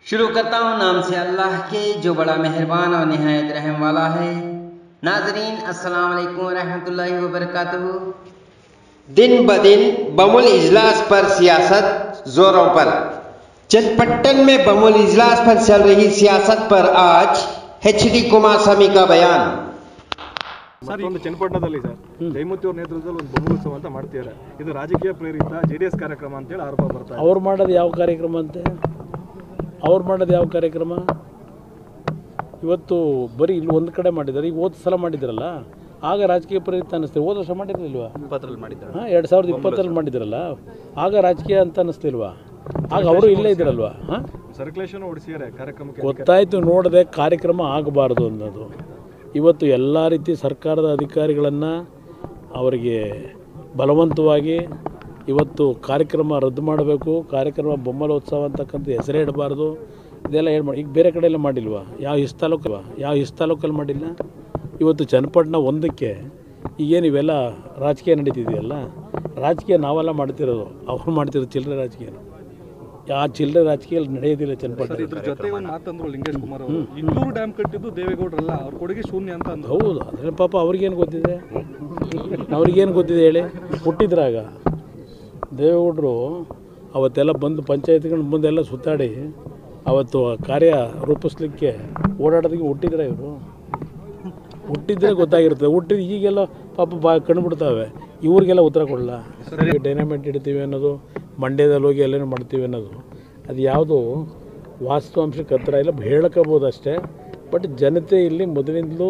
शुरू करता हूँ नाम से अल्लाह के जो बड़ा मेहरबान और निहायत रहम वाला है। नाजरीन अस्सलाम वालेकुम रहमतुल्लाहि व बरकातुहू। दिन ब दिन बमुल इजलास पर सियासत जोरों पर। चनपट्टन में बमुल इजलास पर चल रही सियासत पर आज HD कुमारस्वामी का बयान। ಮತ್ತೊಂದು ಚನ್ನಪಟ್ಟಣದಲ್ಲಿ ಸರ್ ಜಯಮೂರ್ತಿ ಅವರ ನೇತೃತ್ವದಲ್ಲಿ ಒಂದು ಬಹುಮೋತ್ಸವ ಅಂತ ಮಾಡ್ತಿದ್ದಾರೆ. ಇದು ರಾಜಕೀಯ ಪ್ರೇರಿತ JDS ಕಾರ್ಯಕ್ರಮ ಅಂತ ಹೇಳಿ ಆರೋಪ ಬರ್ತಾ ಇದೆ. ಅವ್ರು ಮಾಡೋದು ಯಾವ ಕಾರ್ಯಕ್ರಮ ಅಂತೆ? ಅವ್ರು ಮಾಡೋದು ಯಾವ ಕಾರ್ಯಕ್ರಮ? ಇವತ್ತು ಬರೀ ಇಲ್ಲಿ ಒಂದು ಕಡೆ ಮಾಡಿದ್ದಾರೆ. ಈಗ ಹೋದ ಸಲ ಮಾಡಿದ್ರಲ್ಲ, ಆಗ ರಾಜಕೀಯ ಪ್ರೇರಿತ ಅನ್ನಿಸ್ತೀವಿ. ಹೋದ ವರ್ಷ ಮಾಡಿರಲಿಲ್ವಾ? 2020 ಮಾಡಿದ್ರಲ್ಲ, ಆಗ ರಾಜಕೀಯ ಅಂತ ಅನ್ನಿಸ್ತಿಲ್ವಾ? ಆಗ ಅವರು ಇಲ್ಲೇ ಇದ್ರಲ್ವಾ? ಸರ್ಕ್ಯುಲೇಷನ್ ಓಡಿಸಿದ್ದಾರೆ ಕಾರ್ಯಕ್ರಮಕ್ಕೆ. ಗೊತ್ತಾಯಿತು, ನೋಡದೆ ಕಾರ್ಯಕ್ರಮ ಆಗಬಾರ್ದು ಅನ್ನೋದು. ಇವತ್ತು ಎಲ್ಲ ರೀತಿ ಸರ್ಕಾರದ ಅಧಿಕಾರಿಗಳನ್ನು ಅವರಿಗೆ ಬಲವಂತವಾಗಿ ಇವತ್ತು ಕಾರ್ಯಕ್ರಮ ರದ್ದು ಮಾಡಬೇಕು, ಕಾರ್ಯಕ್ರಮ ಬೊಮ್ಮಲೋತ್ಸವ ಅಂತಕ್ಕಂಥ ಹೆಸರೇ ಇಡಬಾರ್ದು, ಇದೆಲ್ಲ ಏನು ಮಾಡಿ. ಈಗ ಬೇರೆ ಕಡೆ ಎಲ್ಲ ಮಾಡಿಲ್ವಾ? ಯಾವ ತಾಲೂಕಲ್ಲಿ ಮಾಡಿಲ್ಲ. ಇವತ್ತು ಚನ್ನಪಟ್ಟಣ ಒಂದಕ್ಕೆ ಈಗೇನು ಇವೆಲ್ಲ ರಾಜಕೀಯ ನಡೀತಿದೆಯಲ್ಲ, ರಾಜಕೀಯ ನಾವೆಲ್ಲ ಮಾಡ್ತಿರೋದು, ಅವ್ರು ಮಾಡ್ತಿರೋದು ಚಿಲ್ಲರೆ ರಾಜಕೀಯ. ಯಾವ ಚಿಲ್ಲರೆ ರಾಜಕೀಯ ನಡೆಯೋದಿಲ್ಲ ಚನ್ನಪಟ್ಟಣ. ಇದ್ರ ಜೊತೆ ಒಂದು ಮಾತಂದ್ರು ಲಿಂಗೇಶ್ ಕುಮಾರ್ ಅವರು, ಇಂದೂರು ಡ್ಯಾಮ್ ಕಟ್ಟಿದ್ದು ದೇವೇಗೌಡರಲ್ಲ, ಅವ್ರ ಕೊಡುಗೆ ಶೂನ್ಯ ಅಂತ ಅಂದ್ರು. ಹೌದು, ಅದೇ ಪಾಪ ಅವ್ರಿಗೇನು ಗೊತ್ತಿದೆ? ಅವ್ರಿಗೇನು ಗೊತ್ತಿದೆ ಹೇಳಿ? ಹುಟ್ಟಿದ್ರಾಗ ದೇವೇಗೌಡರು ಅವತ್ತೆಲ್ಲ ಬಂದು ಪಂಚಾಯತ್ಗಳ ಮುಂದೆಲ್ಲ ಸುತ್ತಾಡಿ ಅವತ್ತು ಕಾರ್ಯ ರೂಪಿಸ್ಲಿಕ್ಕೆ ಓಡಾಡೋದಕ್ಕೆ ಹುಟ್ಟಿದ್ರೆ ಇವರು. ಹುಟ್ಟಿದ್ರೆ ಗೊತ್ತಾಗಿರ್ತದೆ. ಹುಟ್ಟಿದ್ರೆ ಈಗೆಲ್ಲ ಪಾಪ ಕಂಡುಬಿಡ್ತಾವೆ. ಇವ್ರಿಗೆಲ್ಲ ಉತ್ತರ ಕೊಡಲ್ಲ. ಡೈನಾಮೈಟ್ ಇಡ್ತೀವಿ ಅನ್ನೋದು, ಮಂಡ್ಯದಲ್ಲಿ ಹೋಗಿ ಎಲ್ಲೇನು ಮಾಡ್ತೀವಿ ಅನ್ನೋದು, ಅದು ಯಾವುದು ವಾಸ್ತವಾಂಶಕ್ಕೆ ಹತ್ತಿರ ಇಲ್ಲ. ಹೇಳ್ಕೋಬೋದು ಅಷ್ಟೇ. ಬಟ್ ಜನತೆ ಇಲ್ಲಿ ಮೊದಲಿಂದಲೂ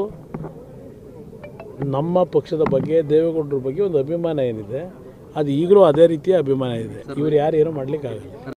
ನಮ್ಮ ಪಕ್ಷದ ಬಗ್ಗೆ, ದೇವೇಗೌಡರ ಬಗ್ಗೆ ಒಂದು ಅಭಿಮಾನ ಏನಿದೆ, ಅದು ಈಗಲೂ ಅದೇ ರೀತಿಯ ಅಭಿಮಾನ ಇದೆ. ಇವ್ರು ಯಾರು ಏನೂ ಮಾಡಲಿಕ್ಕಾಗಲ್ಲ.